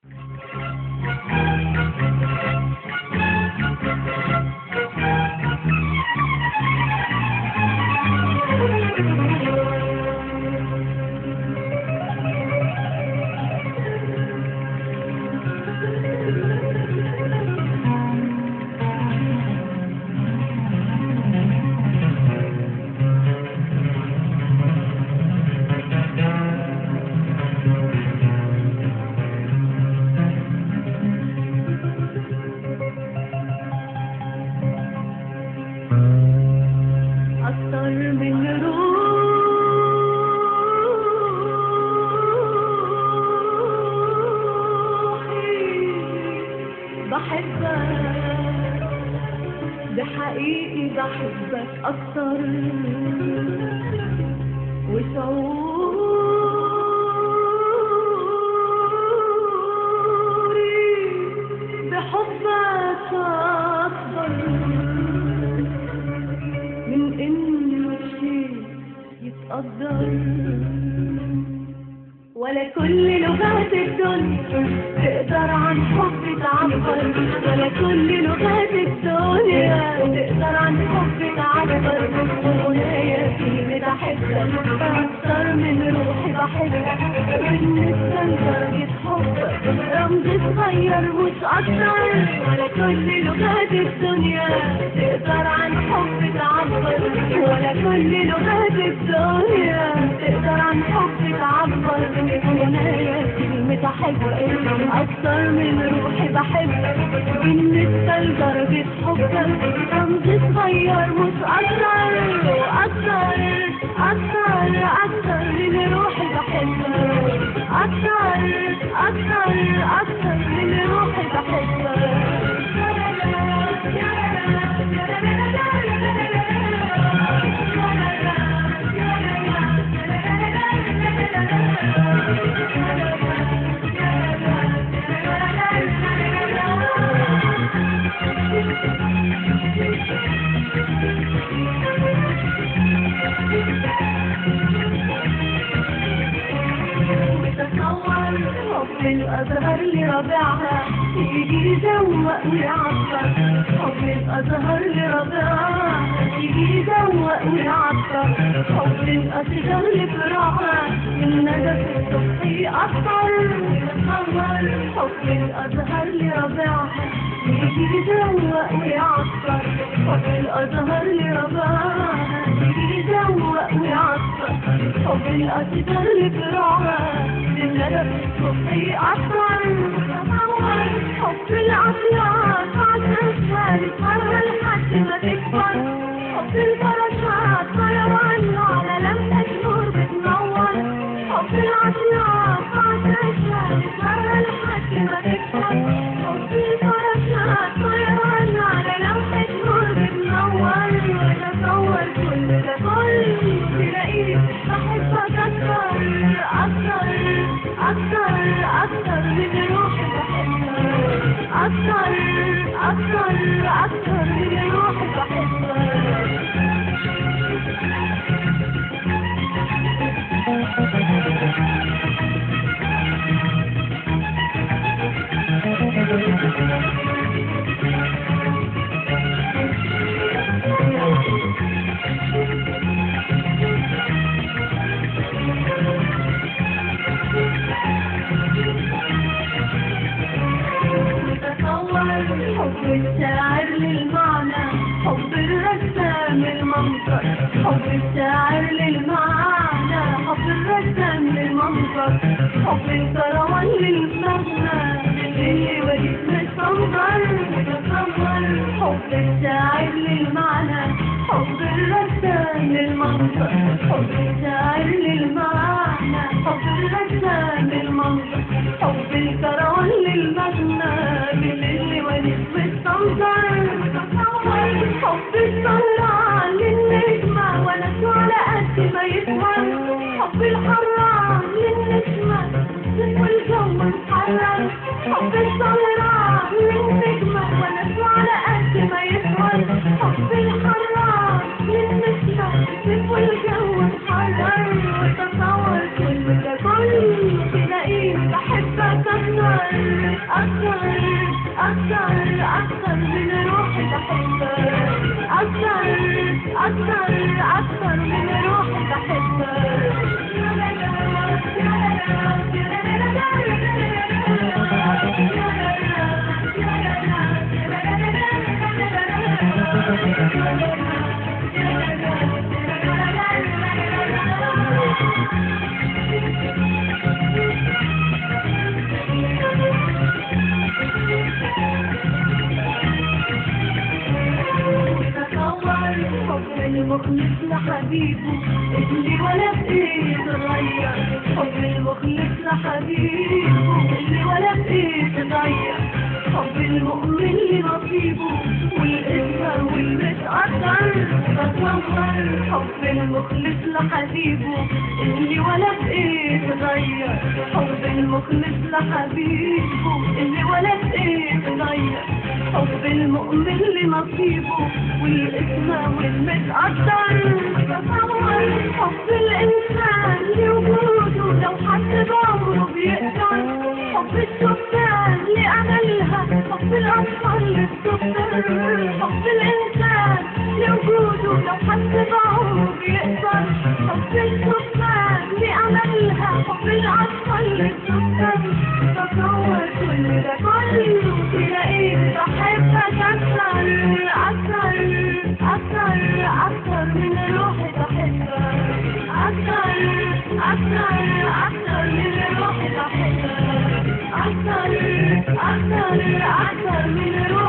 أكتر من روحي بحبك، ده حقيقي بحبك أكتر، وشعوري بحبك أكبر من إنه شيء يتقدر. ولا كل لغات الدنيا تقدر عن حب تعبر، ولا كل لغات الدنيا تقدر عن حب تعبر. وغنايا كلمة أحبك أكتر من روحي بحبك، بالنسبة لدرجة حبك رمز صغير مش أكتر. ولا كل لغات الدنيا تقدر عن حب تعبر، ولا كل لغات الدنيا تقدر عن حب تعبر. وغنايا كلمة أحبك أكتر من روحي بحبك، بالنسبة لدرجة حبك رمز صغير مش أكتر. أكتر أكتر أكتر من روحي بحبك، أكتر أكتر أكتر من روحي بحبك. حب الأزهر لربيعها يجي يزوق ويعطر، حب الأزهر لربيعها يجي يزوق ويعطر، حب الأشجار لفراعها من نجف الصبح يأثر. حب الأزهر لربيعها يجي يزوق ويعطر، حب الأزهر لربيعها يجي يزوق ويعطر، حب الأشجار لفراعها من نجف الصبح يأثر. حب العطيات عالنشال يتفرى لحد ما تكبر، حب البركات طيران على لمحة نور بتنور. حب العطيات عالنشال يتفرى لحد ما تكبر، حب البركات طيران على لمحة نور بتنور. وتصور كل ده كله تلاقيني بحبك أكتر أكتر أكتر أكتر من روحي بحبك، أكتر أكتر أكتر من روحي بحبك. حب الشاعر للمعنى، حب الرسام للمنظر، حب الشاعر للمعنى، حب الرسام للمنظر، حب الكروان للمبنى اللي وليد متصور. حب الشاعر للمعنى، حب الرسام للمنظر، حب الشاعر للمعنى، حب الرسام للمنظر، حب الكروان للمبنى اللي وليد متصور. حب السهران للنجمة ونسو على قد ما يسهر، حب الحرام للنجمة والجو محرر. حب السهران للنجمة ونسو على قد ما يسهر، حب الحرام للنجمة والجو محرر. وتصور كل ده كله تلاقيني بحبك أكتر من روحي بحبك، أكتر من روحي بحبك. حب المخلص لحبيبه اللي ولا بإيه تغير، حب المخلص لحبيبه اللي ولا بإيه تغير، حب المؤمن لنصيبه والإسمر والمتقدر. تصور حب المخلص لحبيبه اللي ولا بإيه تغير، حب المخلص لحبيبه اللي ولا بإيه تغير، حب المؤمن لنصيبه والإسمة والمتقدر. تصور حب الإنسان لوجوده لو حد بعمره بيقدر، حب السكان لأملها، حب الأطفال للسكر، حب الإنسان لوجوده لو حد بعمره بيقدر، حب السكان لأملها، حب الأطفال للسكر. تصور كل ده كله تلاقيك بحبك أكتر من روحي بحبك، أكتر من روحي بحبك، أكتر من روحي